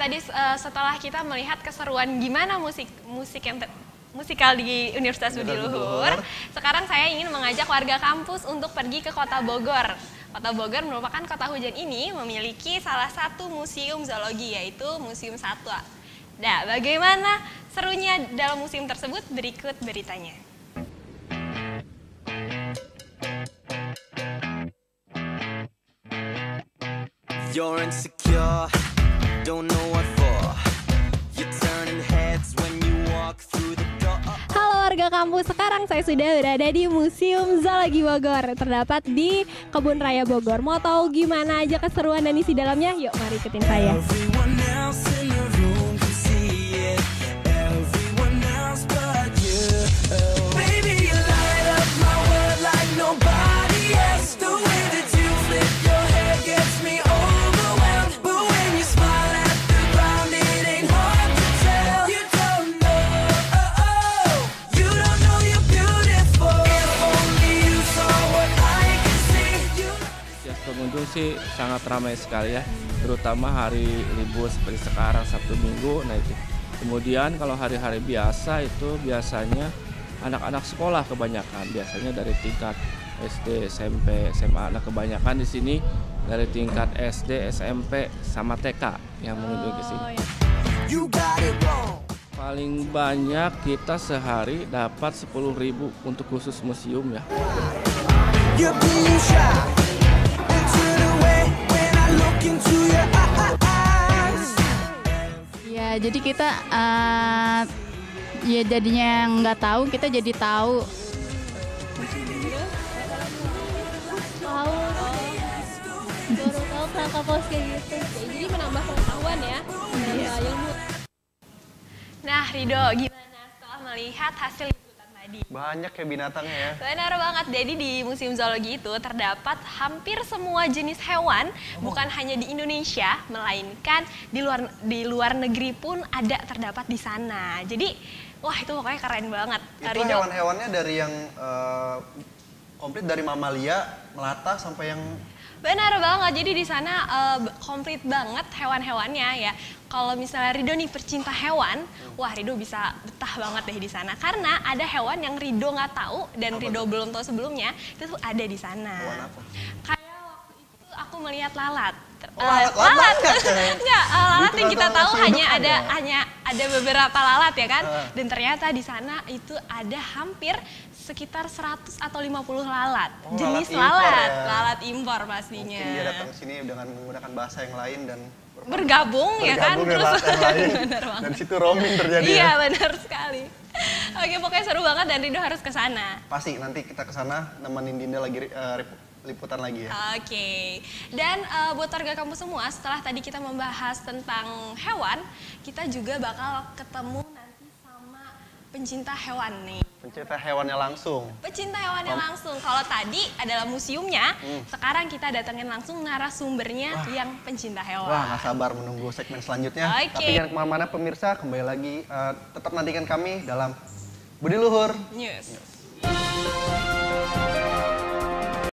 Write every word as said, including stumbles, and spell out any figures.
tadi uh, setelah kita melihat keseruan gimana musik musik yang musikal di Universitas Budi Luhur, sekarang saya ingin mengajak warga kampus untuk pergi ke Kota Bogor. Kota Bogor merupakan kota hujan ini memiliki salah satu museum zoologi, yaitu Museum Satwa. Nah, bagaimana serunya dalam museum tersebut? Berikut beritanya. You're insecure, don't know what for. You're turning heads when you walk through the door. Halo warga kampus, sekarang saya sudah berada di Museum Zoologi Bogor. Terdapat di Kebun Raya Bogor. Mau tahu gimana aja keseruan dan isi dalamnya? Yuk, mari ikutin saya. Pengunjung sih sangat ramai sekali ya, terutama hari libur seperti sekarang Sabtu Minggu. Nah itu. Kemudian kalau hari-hari biasa itu biasanya anak-anak sekolah kebanyakan, biasanya dari tingkat S D, S M P, S M A. Nah kebanyakan di sini dari tingkat S D, S M P sama T K yang mengunjungi ke sini. Paling banyak kita sehari dapat sepuluh ribu untuk khusus museum ya. Ya, jadi kita uh, ya jadinya nggak tahu, kita jadi tahu. Tahu, baru tahu kerangka paus kayak gitu. Jadi menambah pengetahuan ya, menambah ilmu. Nah, Rido, gimana setelah melihat hasil liputan tadi? Banyak ya binatangnya ya. Benar banget, jadi di Museum Zoologi itu terdapat hampir semua jenis hewan, oh. bukan hanya di Indonesia, melainkan di luar di luar negeri pun ada terdapat di sana. Jadi, wah itu pokoknya keren banget. Itu hewan-hewannya dari yang uh, komplit dari mamalia, melata sampai yang... Benar banget, jadi di sana uh, komplit banget hewan-hewannya ya. Kalau misalnya Rido nih pecinta hewan, wah Rido bisa betah banget deh di sana. Karena ada hewan yang Rido nggak tahu dan apa Rido itu? belum tahu sebelumnya, itu tuh ada di sana. Hewan apa? Kayak waktu itu aku melihat lalat. Oh, lalat, uh, lalat, lalat. Nggak, uh, lalat yang kita tahu hanya ada ya? hanya ada beberapa lalat ya kan. Uh. Dan ternyata di sana itu ada hampir sekitar seratus atau lima puluh lalat. Oh, jenis lalat impor, lalat, ya? lalat impor pastinya. Mungkin dia datang ke sini dengan menggunakan bahasa yang lain dan bergabung, bergabung ya kan, terus dan situ roaming terjadi. Iya, ya? benar sekali. Oke, pokoknya seru banget dan Rido harus ke sana. Pasti nanti kita ke sana nemenin Dinda lagi uh, liputan lagi ya. Oke. Dan uh, buat warga kampus semua, setelah tadi kita membahas tentang hewan, kita juga bakal ketemu nanti sama pencinta hewan nih. Pencinta hewannya langsung. Pecinta hewannya Om. langsung. Kalau tadi adalah museumnya, hmm. sekarang kita datengin langsung narasumbernya Wah. yang pencinta hewan. Wah, gak sabar menunggu segmen selanjutnya. Okay. Tapi jangan kemana-mana pemirsa, kembali lagi uh, tetap nantikan kami dalam Budi Luhur News. News.